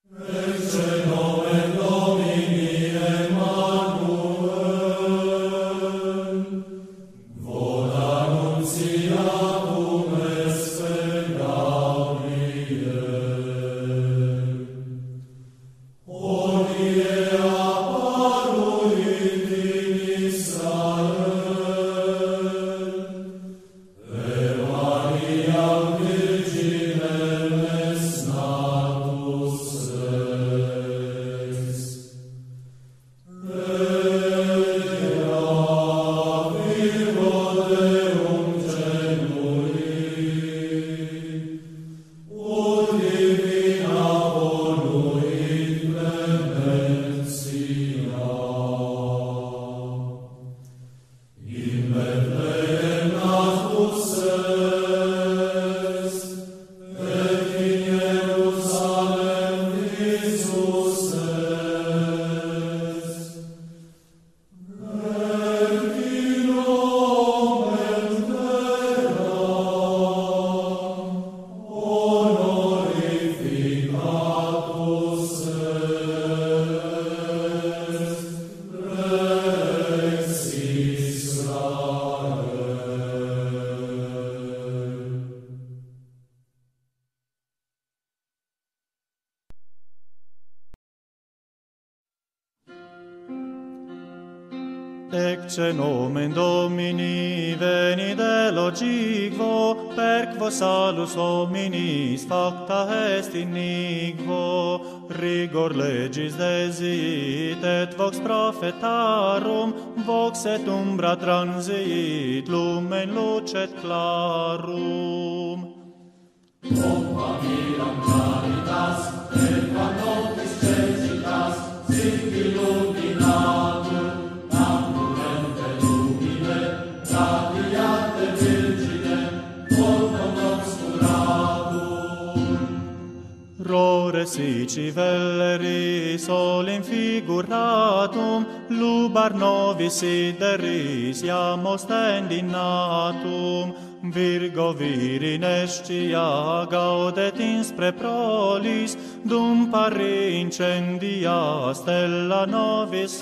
Ecce nomen Domini veni de logicvo, per quo salus hominis facta est inigvo, rigor legis desit et vox prophetarum, vox et umbra transit, lumen lucet clarum. Ompa miram claritas, et noctis celsitas, sic illuminatur, namurente lumine, radiate virgine, quodam obscuratum. Rore sici velleri solim figuratum, lubar novis sideris iam ostendinatum, Virgo virinescia gaudet inspre prolis, dum pari incendia stella novis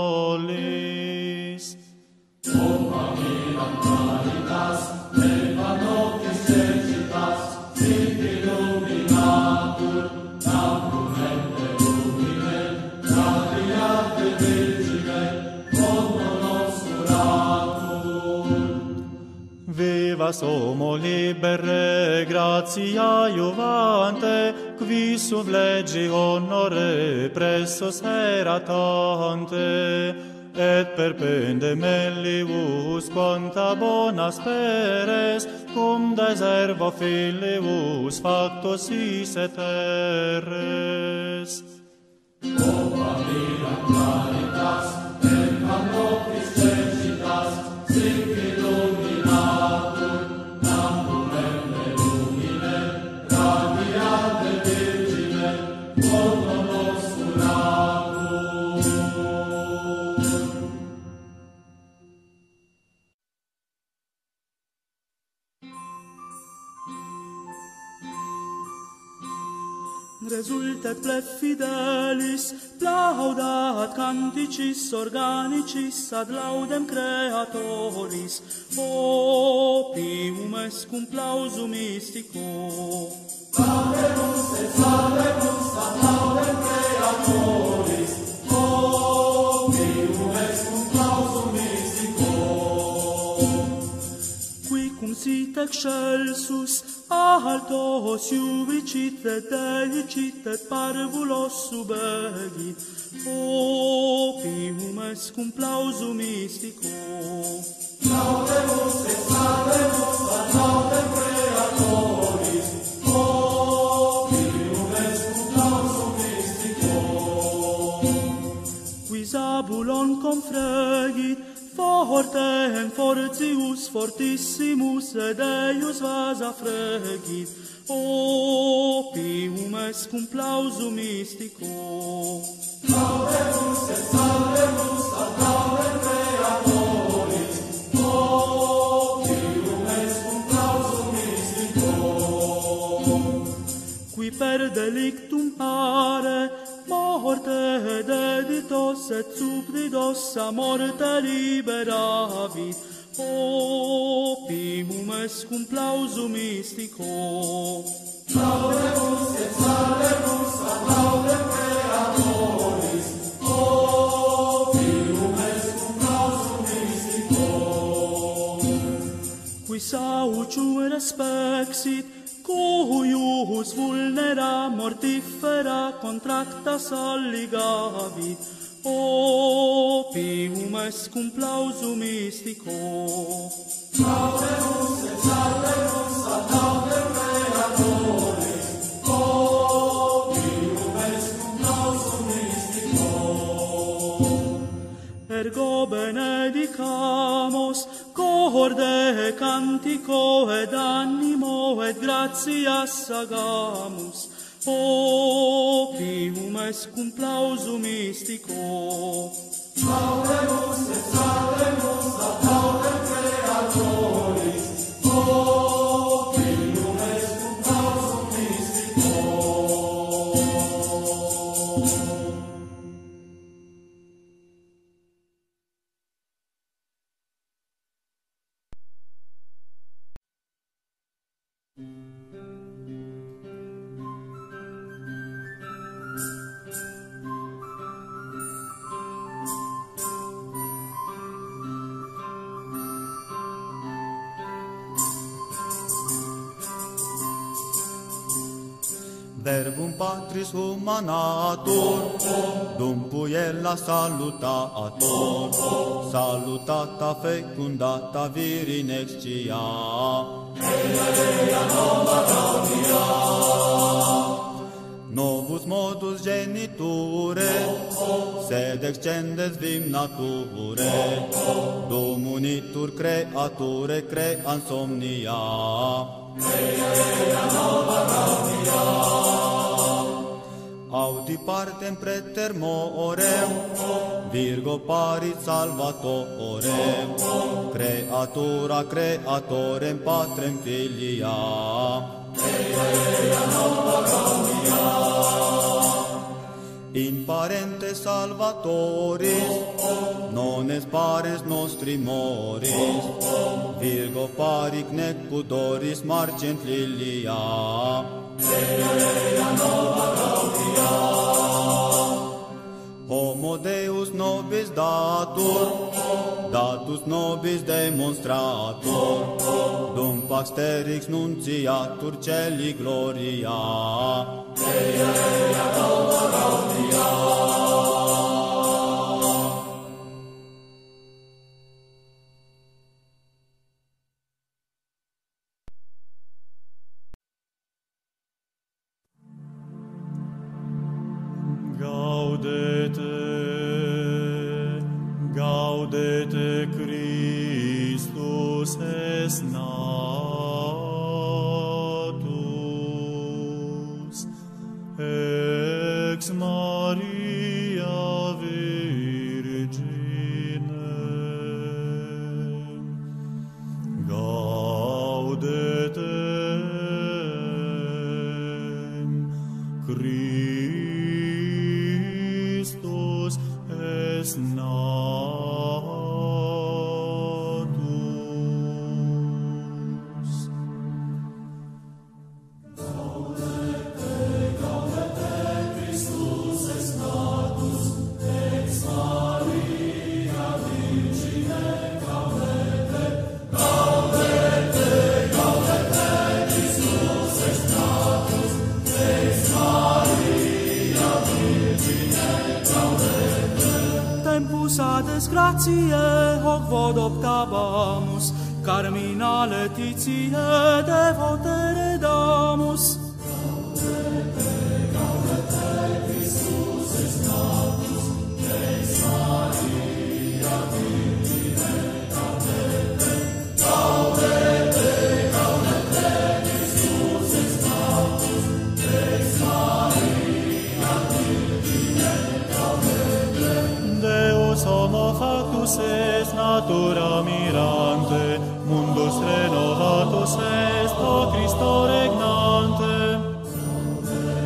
solis. Ompa miram claritas, neva noctis celsitas, sic illuminatur, namurente lumine, radiate virgine, quodam obscuratum. Vivas homo libere, gratia iuvante, qui sub legi honore pressus eratante, et perpende mellius quanta bona speres, cum deservo filius factus is et terres. Ompa miram claritas, neva noctis celsitas, sic illuminatur, namurente lumine, radiate virgine, quodam obscuratum. Resultet pleb fidelis, plaudat canticis organicis ad laudem Creatoris, opium est cum plausum mystico. Laudemus et salvemus ad laudem Creatoris, opium est cum clausum mystico. Qui cum sit excelsus, altos iubicit et delicit et parvulos subegit, opium est cum plausum mystico. Laudemus et salvemus ad laudem Creatoris, opium est cum clausum mystico. Qui Zabulon confregit, fortem fortius fortissimus et Eius vasa fregit, opium est cum plausum mystico. Laudemus et salvemus ad laudem Creatoris, opium est cum clausum mystico. Qui per delictum are, morte deditos et subdidos a morte liberavit, opium est cum plausum mystico. Laudemus et salvemus ad laudem Creatoris, opium est cum plausum mystico. Qui saucium respexit, cuius vulnera mortifera contractas alligavit, opium est cum plausum mystico. Laudemus et salvemus ad laudem Creatoris, opium est cum plausum mystico. Ergo benedicamus, corde cantico ed animo et gratias agamus, opium est cum plausum mystico. Laudemus et salvemus ad laudem Creatoris, opium est cum plausum mystico. Verbum Patris humanatur, dum puella salutator, salutata fecundata vir in excia. Ea nova gaudia. Novus modus geniture, sed excendes vim nature, dum unitur creature creans omnia. Ea nova gaudia. Audi partem preter morem, Virgo parit salvatorem, creatura creatorem patrem filia. Ea nova gaudia. In parente salvatoris, non es pares nostri moris, Virgo paric nec pudoris marcent lilia. Ea nova gaudia. Homo Deus nobis datur, datus nobis demonstratur, dum pax terix nunciatur celi gloria. Ea nova gaudia. Gaudete, gaudete, Christus est natus, ex Maria Virgine. Gaudete, Christus est natus. Gaudete, Christus est natus, ex Maria Virgine. Gaudete, gaudete, gaudete, Christus est natus, ex Maria Virgine. Gaudete. Tempus ad gratiae hoc vod optabamus, carmina laetitiae devotere damus. Christus est natus, ex Maria Virgine. Gaudete, gaudete, gaudete, Christus est natus, ex Maria Virgine. Gaudete. Deus homo factus est natura mirante, mundus renovatus est pro Christo regnante.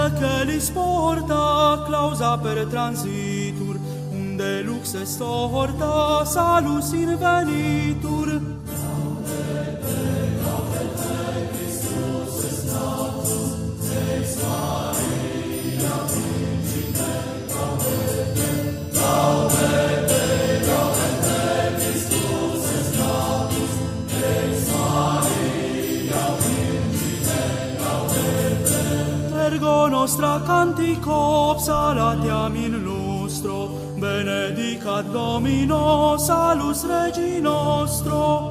celis porta, clausa per transitur, unde lux est horta, salus invenitur. Ergo nostra cantico psalatiam in lustro, benedicat Domino, salus Regi nostro.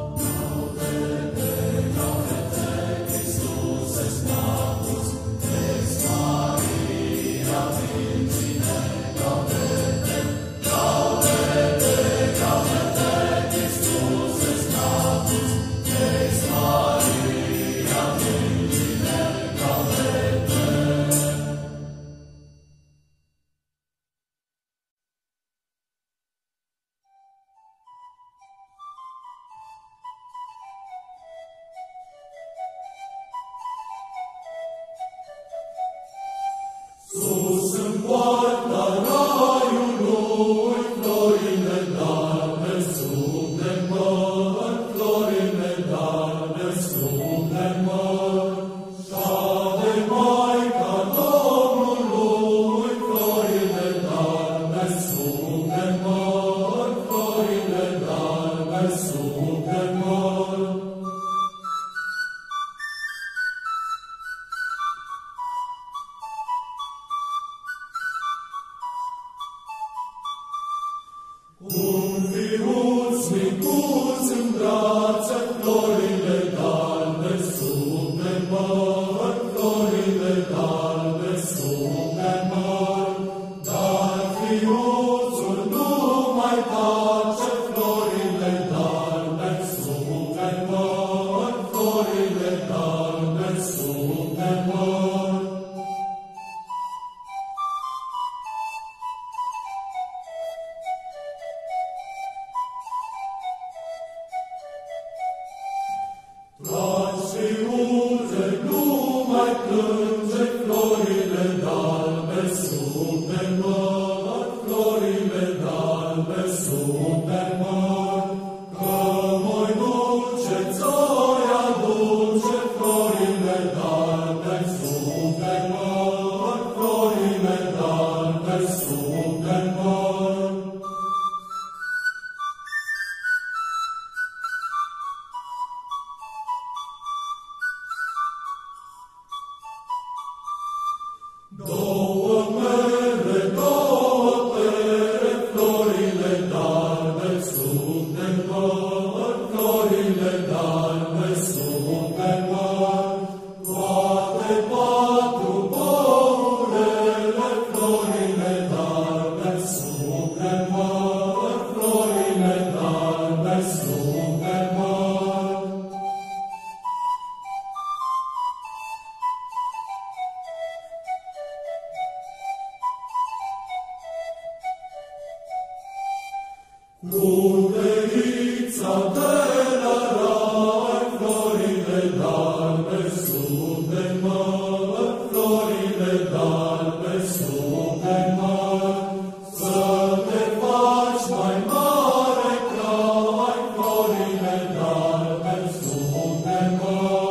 Florile d'albe sub de măr.